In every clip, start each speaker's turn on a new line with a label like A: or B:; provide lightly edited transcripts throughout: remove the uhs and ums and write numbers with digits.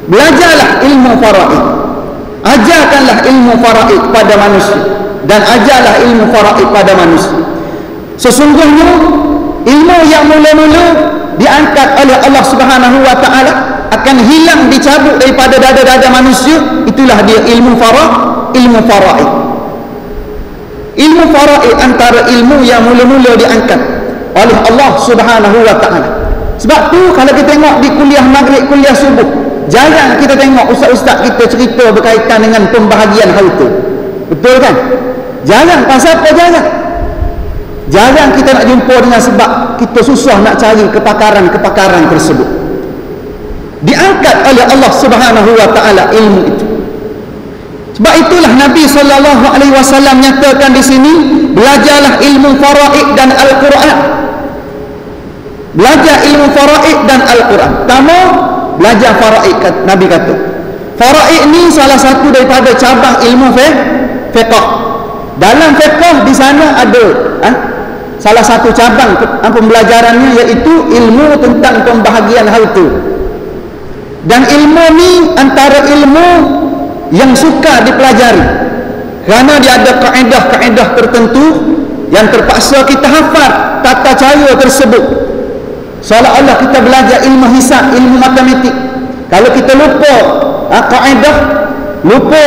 A: Belajarlah ilmu faraid. Ajarkanlah ilmu faraid pada manusia, dan ajarlah ilmu faraid pada manusia. Sesungguhnya ilmu yang mula-mula diangkat oleh Allah Subhanahu wa taala akan hilang, dicabut daripada dada-dada manusia. Itulah dia ilmu faraid. Ilmu faraid antara ilmu yang mula-mula diangkat oleh Allah Subhanahu wa taala. Sebab tu kalau kita tengok di kuliah maghrib, kuliah subuh, jarang kita tengok ustaz-ustaz kita cerita berkaitan dengan pembahagian harta. Betul kan? Jarang. Pasal apa jarang? Jarang kita nak jumpa dengan sebab kita susah nak cari kepakaran tersebut. Diangkat oleh Allah Subhanahu wa taala ilmu itu. Sebab itulah Nabi sallallahu alaihi wasallam nyatakan di sini, belajarlah ilmu faraid dan Al-Quran. Belajar ilmu faraid dan Al-Quran. Pertama, belajar faraid. Nabi kata, faraid ni salah satu daripada cabang ilmu fiqh. Dalam fiqh di sana ada salah satu cabang pembelajarannya, iaitu ilmu tentang pembahagian harta. Dan ilmu ni antara ilmu yang suka dipelajari, kerana dia ada kaedah-kaedah tertentu yang terpaksa kita hafal tata cara tersebut. Seolah-olah kita belajar ilmu hisab, ilmu matematik. Kalau kita lupa kaedah, lupa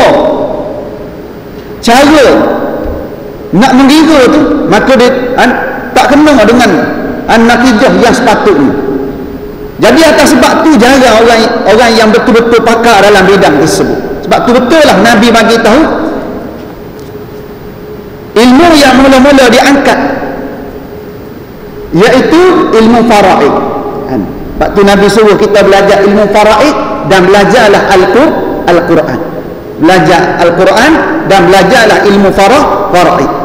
A: cara nak mengira tu, maka dia tak kena dengan natijah yang sepatutnya. Jadi atas sebab tu jarang orang yang betul-betul pakar dalam bidang tersebut. Sebab tu betul lah Nabi bagi tahu ilmu yang mula-mula diangkat, iaitu ilmu faraid. Sebab tu Nabi suruh kita belajar ilmu faraid dan belajarlah Al-Quran. Belajar Al-Quran dan belajarlah ilmu faraid.